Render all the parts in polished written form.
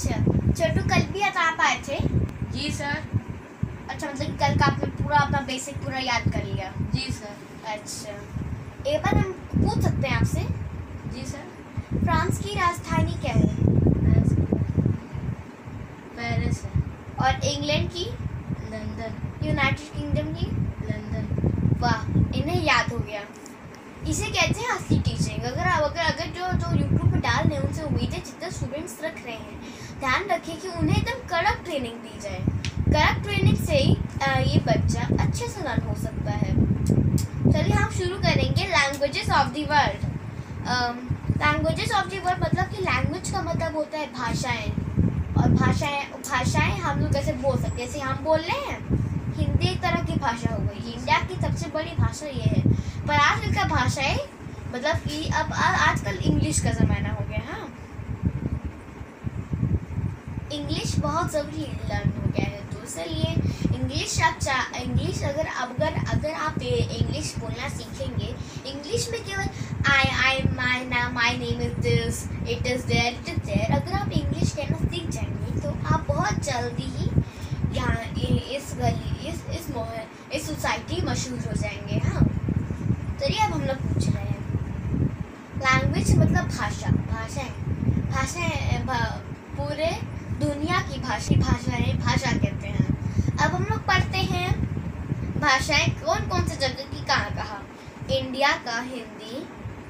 अच्छा छोटू, कल भी आप आए थे? जी सर। अच्छा, मतलब कि कल का आपने पूरा अपना बेसिक पूरा याद कर लिया? जी सर। अच्छा, एक बार हम पूछ सकते हैं आपसे? जी सर। फ्रांस की राजधानी क्या है? पेरिस है। और इंग्लैंड की? लंदन। यूनाइटेड किंगडम की? लंदन। वाह, इन्हें याद हो गया। इसे कहते हैं असली टीचिंग। अगर जो यूट्यूब पे डाल रहे हैं उनसे उम्मीद है जितने स्टूडेंट्स रख रहे हैं, ध्यान रखिए कि उन्हें एकदम कड़क ट्रेनिंग दी जाए। कड़क ट्रेनिंग से ही ये बच्चा अच्छे से लर्न हो सकता है। चलिए हम शुरू करेंगे languages of the world. Languages of the world मतलब कि लैंग्वेज का मतलब होता है भाषाएं। और भाषाएं हम लोग कैसे बोल सकते हैं? जैसे हम बोल रहे हैं, हिंदी एक तरह की भाषा हो गई। इंडिया की सबसे बड़ी भाषा ये है। पर आजकल का भाषाएं मतलब कि अब आजकल इंग्लिश का ज़माना हो गया। हाँ, इंग्लिश बहुत ज़रूरी लर्न हो गया है, तो इसलिए इंग्लिश अगर आप इंग्लिश बोलना सीखेंगे, इंग्लिश में केवल my name is this, it is there, अगर आप इंग्लिश कहना सीख जाएंगे तो आप बहुत जल्दी ही यहाँ इस सोसाइटी मशहूर हो जाएंगे। हाँ, चलिए अब हम लोग पूछ रहे हैं, लैंग्वेज मतलब भाषाएं पूरे दुनिया की भाषा कहते हैं। अब हम लोग पढ़ते हैं भाषाएं कौन कौन से जगह की कहाँ। इंडिया का हिंदी,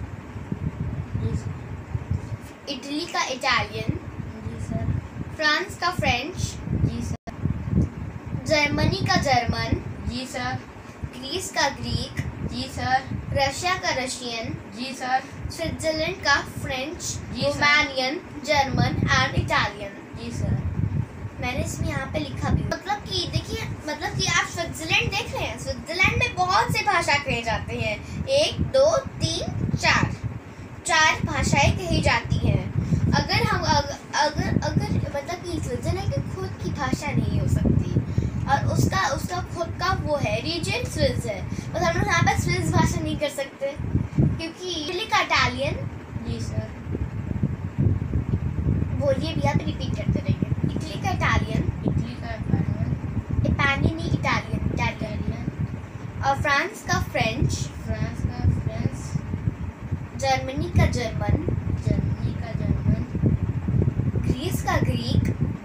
इटली का इटालियन, जी सर। फ्रांस का फ्रेंच, जी सर। जर्मनी का जर्मन, जी सर। ग्रीस का ग्रीक, जी सर। रशिया का रशियन, जी सर। स्विट्जरलैंड का फ्रेंच, जी sir. Romanian, German and Italian. जी सर। मैंने इसमें यहाँ पे लिखा भी, मतलब कि देखिए, मतलब कि आप स्विट्जरलैंड देख रहे हैं, स्विट्जरलैंड में बहुत से भाषा कही जाती हैं। 1 2 3 4 भाषाएं कही जाती हैं। अगर मतलब कि स्विट्जरलैंड की खुद की भाषा नहीं हो सकती, और उसका खुद का वो है रीजन स्विस है, बस हम लोग यहाँ पे स्विस भाषा नहीं कर सकते क्योंकि इटली का इटालियन। जी सर। बोलिए भी, आप रिपीट करते रहिए। इटली का इटालियन, इटली का इटालियन, और फ्रांस का फ्रेंच, फ्रांस का फ्रेंच, जर्मनी का जर्मन, ग्रीस का ग्रीक,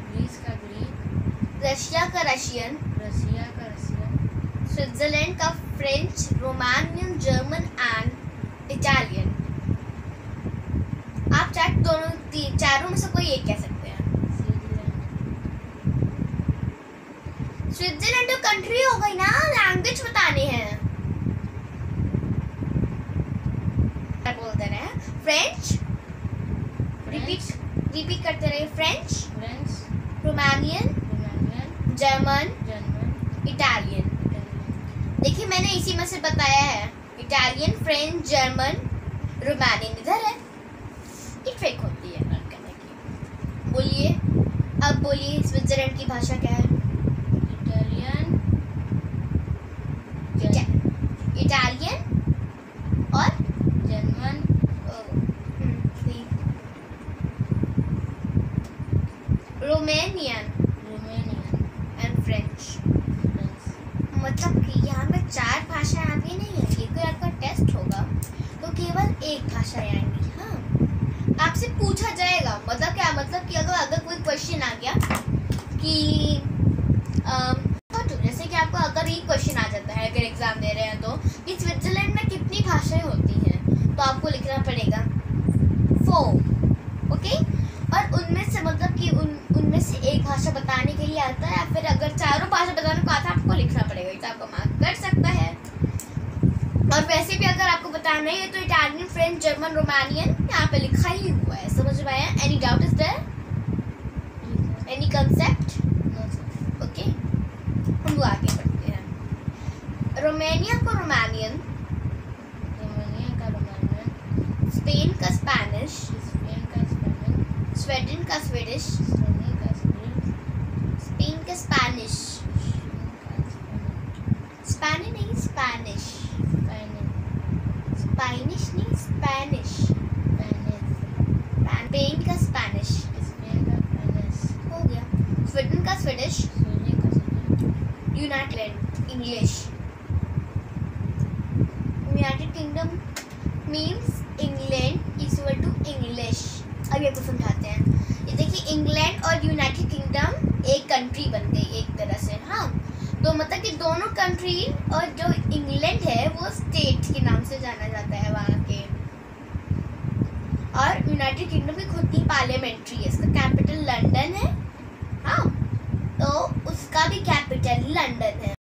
रशिया का रशियन, स्विट्जरलैंड का French, Romanian, German and Italian. आप चारों में से कोई एक कह सकते हैं। स्विट्जरलैंड तो कंट्री हो गई ना, लैंग्वेज बताने हैं। बोलते रहे फ्रेंच, रिपीट करते रहे। French, Romanian, German, Italian. देखिए मैंने इसी में से बताया है, इटालियन, फ्रेंच, जर्मन, रोमानियन इधर है। ये ट्रिक होती है लर्न करने की। बोलिए, अब बोलिए स्विट्जरलैंड की भाषा क्या है? इटालियन और जर्मन, रोमानियन एंड फ्रेंच। मतलब कि यहाँ पे 4 भाषाएं आती नहीं है। ये कोई आपका टेस्ट होगा तो केवल एक भाषा आएंगी। हाँ, आपसे पूछा जाएगा, मतलब क्या, मतलब कि अगर कोई क्वेश्चन आ गया कि जैसे कि आपको अगर ये क्वेश्चन आ जाता है, अगर एग्जाम दे रहे हैं तो, कि स्विट्जरलैंड में कितनी भाषाएं होती हैं, तो आपको लिखना पड़ेगा 4। ओके, और उनमें से मतलब कि उनमें से एक भाषा बताने के लिए आता है, या फिर अगर चारों भाषा बताने को आता है आपको लिखना पड़ेगा, तो आपको मार्क कर सकता है। और वैसे भी अगर आपको बताना है तो इटालियन, फ्रेंच, जर्मन, रोमानियन यहाँ पे लिखा ही हुआ है। समझ में आया? Any doubt is there? Any concept? Okay, हम आगे बढ़ते हैं। रोमानिया का रोमानियन, स्पेन का स्पेनिश, स्वीडन का स्वीडिश, स्पेन का स्पेनिश, स्पेनिश नहीं स्पेनिश, स्पेनिश नहीं स्पेनिश, स्पेन का स्पेनिश, का स्वीडिश, सूर्य का सूर्य, United English. United Kingdom means England equal to English. अब ये को समझाते हैं। ये देखिए इंग्लैंड और यूनाइटेड किंगडम एक कंट्री बन गई एक तरह से। हाँ, तो मतलब कि दोनों कंट्री और जो इंग्लैंड है वो स्टेट के नाम से जाना जाता है वहाँ के। और यूनाइटेड किंगडम की खुद की पार्लियामेंट्री है, इसका कैपिटल लंदन है। हाँ, तो उसका भी कैपिटल लंदन है।